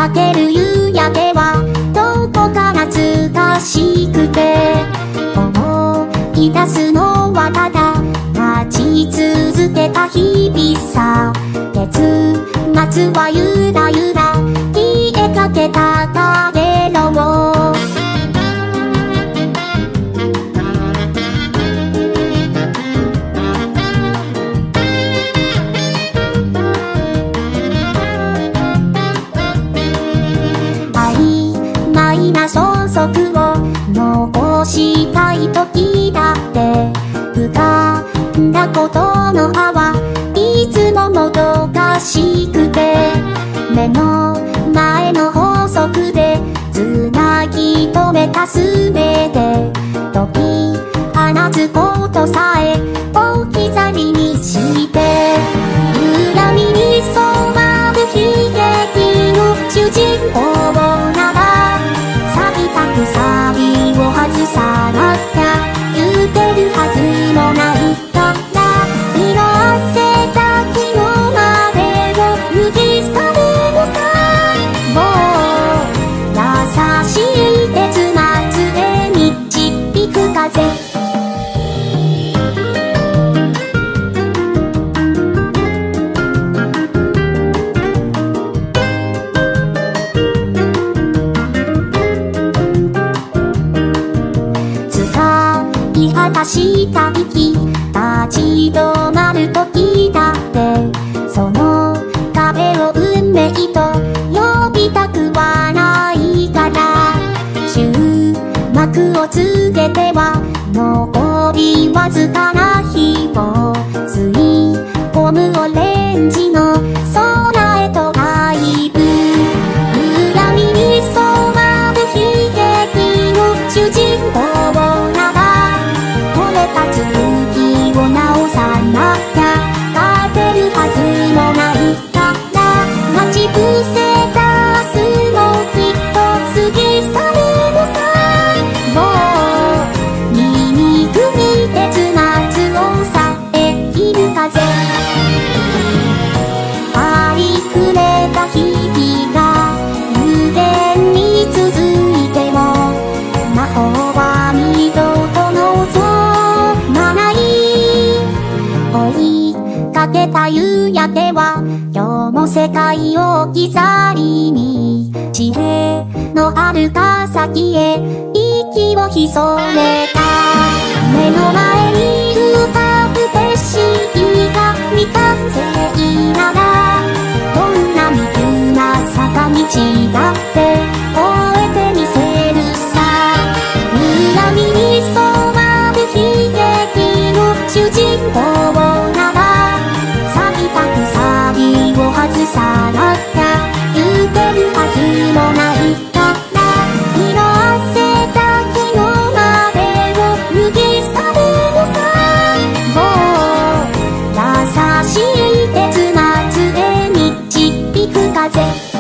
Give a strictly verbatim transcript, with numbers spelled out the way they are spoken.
かける夕焼けはどこか懐かしくて、思い出すのはただ待ち続けた日々さ。月末はゆらゆら消えかけたかげろう。曖昧な消息を残したい時だって、浮かんだことの葉はいつももどかしくて、目の前の法則でつなぎ止めたすべて、解き放つことさえ置き去りにして、恨みに染まる悲劇の主人公なら、錆びた鎖を外さなきゃ言ってるはずもないから、色あせた昨日までを脱ぎ去るのさ。もう優しい結末へ導く風。言い果たした息、立ち止まる時だって、その壁を運命と呼びたくはないから、終幕を告げては残りわずかな日を吸い込むオレンジの空へとダイブ。恨みに染まる悲劇の主人公なら、続きを直さなきゃ勝てるはずもないから、待ち伏せた明日もきっと過ぎ去るのさ。もう醜い結末を遮る風、ありふれた日々が無限に続いても、魔法は二度と望追いかけた夕焼けは今日も世界を置き去りに、地平の遥か先へ息を潜めた。目の前に浮かぶ景色が未完成なら、どんな未急な坂道だって越えてみせるさ。恨みに染まる悲劇の主人公なら、錆びた鎖を外さなきゃ言ってるはずもないから、色あせた昨日までを脱ぎ去るのさ。もう優しい結末へ導く風。